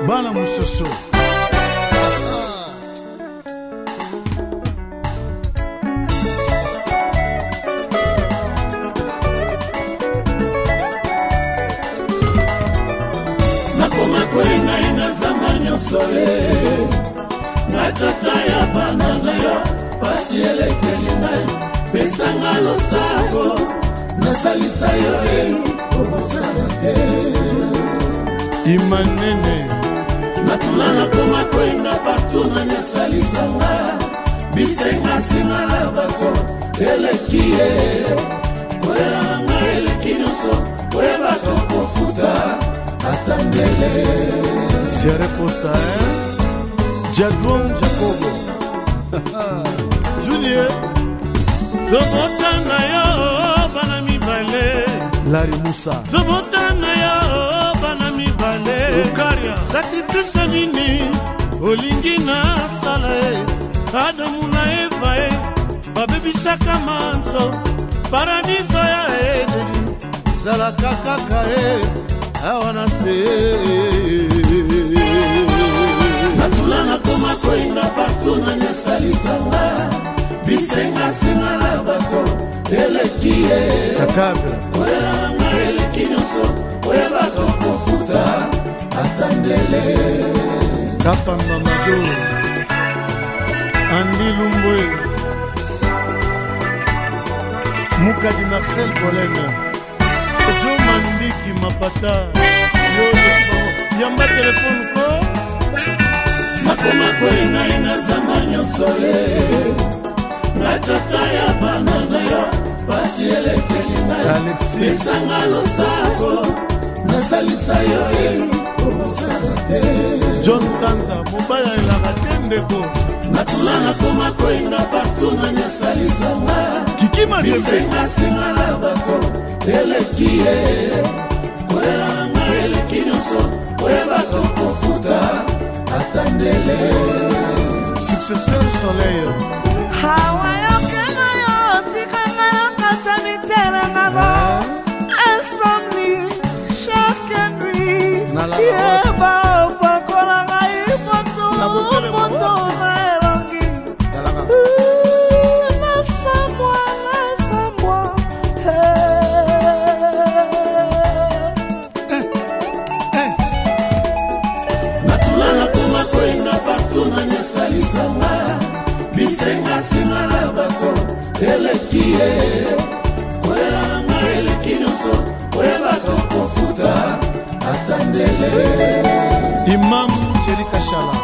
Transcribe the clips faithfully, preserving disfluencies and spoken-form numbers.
Bana Moussoso. Nakoma kwena ina zamani sole na tata ya banana ya pasi elekeli nayo pesanga losako na salisa yo e obosana te Imanene natula nakoma kwena partout na nya salisa nga bisenga singa la bato eleki e kwela nga eleki nyonso kweba kofuta atandele si reposta eh Jadron Jacobo Junior Tobota na yo bana mi bale Larry Moussa Tobota na yo bana mi bale Ukaria Sacrifice nini olingi na sala e Adamu na Eva e babebisaka manso paradiso ya Edeni Zala kakaka e awana se Natula na koma koinga partout na nya salisanga bisenga singa la bato eleki e Kakabe kwela nga eleki nyonso kweba kofuta atandele Kapamba Mado Andy Lumbwe Moukadi Marcel Bolena Joe Mandiki Mapata Yamba telefone ko Nakoma kwena ina zamani sole na tata ya banana yo pasi elekeli nayo pesanga losako na salisa yo e obosana te John Tanza mobaya elaka tendeko natula nakoma kwena partout na nya salisa nga Kiki Mazembe bisenga singa la bato eleki e kwela nga eleki nyonso kweba kofuta atandele Successeur Soleil Hawa yo kena yo tikanga yo kata mitera ngabo Insomni chaque nuit Yeba opa kola nga ipoto Poto na erongi Nasa mwa, nasa mwa Natula nakoma kwenda partout na nya salisanga bisenga singa la bato eleki e kwela nga eleki nyonso kweba kofuta atandele Imam Chelika Shala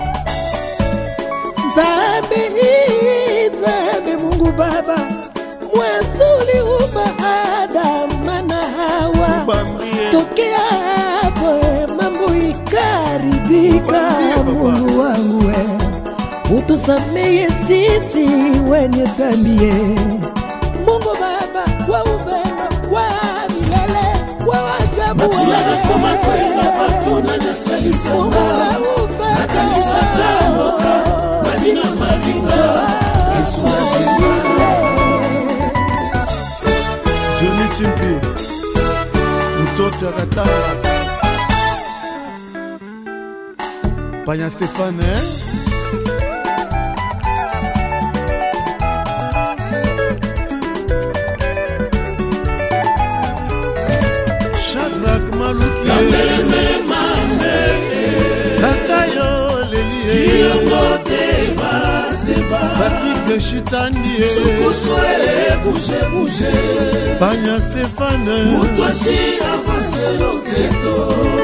Nzambe, Nzambe Mungu Baba mwanzo uliumba Adama na Hawa tokea hapo mambo ikaribika Mungu wangu we utusamehe sisi wenye dhambi Mungu Baba wa upendo wa milele wa ajabu Natula nakoma kwenda partout na nya salisanga na kanisa kamoka Madina Maringa Yesu ajina Johnny Chimpi mtoto akataka Panya Stefane eh? Shadrach Maluki Kamele mame Tata yo Lelie Kiongo teba teba Patrick Chitandi Sukuswe bouge bouge Panya Stefane Mutwashi avance loketo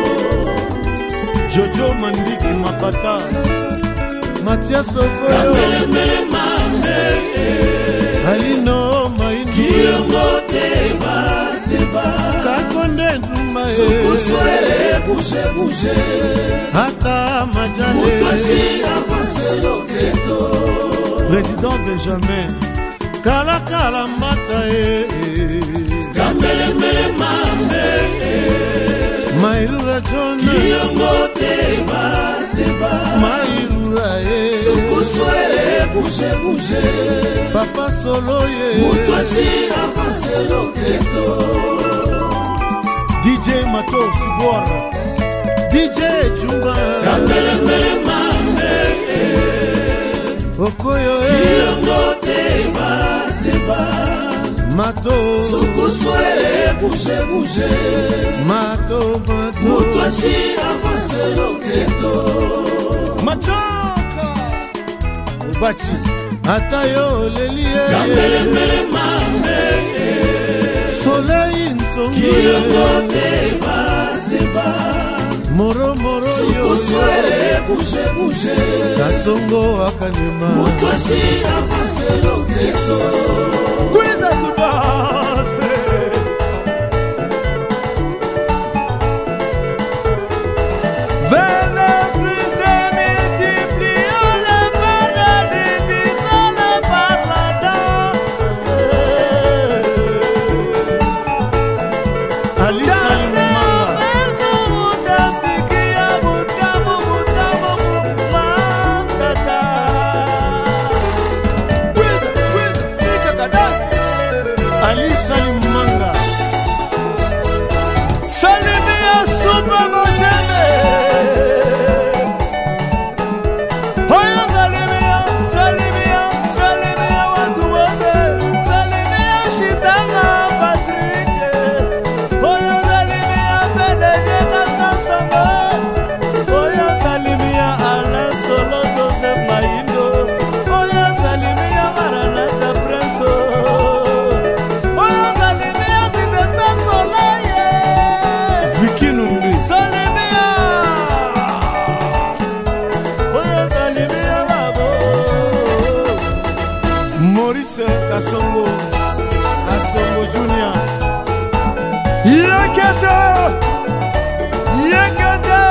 Jojo Mandiki Mapata Mathias Okoyo Kamele mele mame Alino Maindi Kiongo teba teba Kakonde Nduma Sukuswe bouge bouge Hata Majale Mutwashi avance loketo Président Benjamin Kala Kala Mata e Kamele mele mame Mairura John Kiongo teba teba Mairura e Sukuswe bouge bouge Papa Solo ye Mutwashi avance loketo D J Mato Sibora D J Chumba Kambelembele mande Okoyo Ilongo teba teba Mato Sukuswe bouge bouge Mato mato Mutuashi avance loketo Machoka Ubachi Atayo lelie Kambelembele mande Soleil nsongo Ilongo teba teba Moro moro yo Sukuswe bouge bouge Kasongo akanema Mutuashi avance loketo Kwiza tudase Vele plus de multipliant le pardon divisant le par la danse Alisa Alisa Limanga Salimia Super Motene Hoya Salimia Salimia Salimia watu wote Salimia Shitanga Patrick Hoya Salimia Peleje Kakasanga Hoya Salimia Alain Solo Joseph Maindo Hoya Salimia Maranatha Prenso Maurice Kasongo Kasongo Junior Yekete Yekete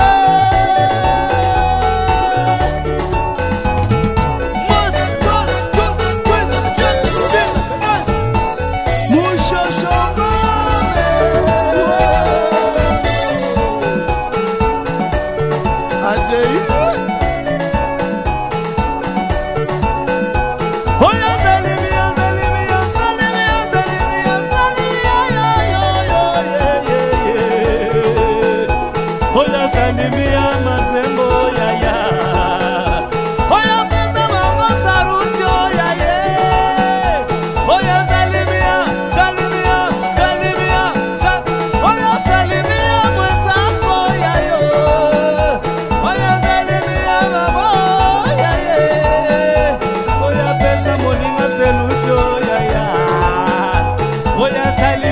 Salimia Mazembo ya ya Oya pesa mama sarujo ya ye Oya salimia salimia salimia sa Oya salimia mwenzako ya yo Oya salimia mama ya ye Oya pesa moninga selujo ya ya Oya salimia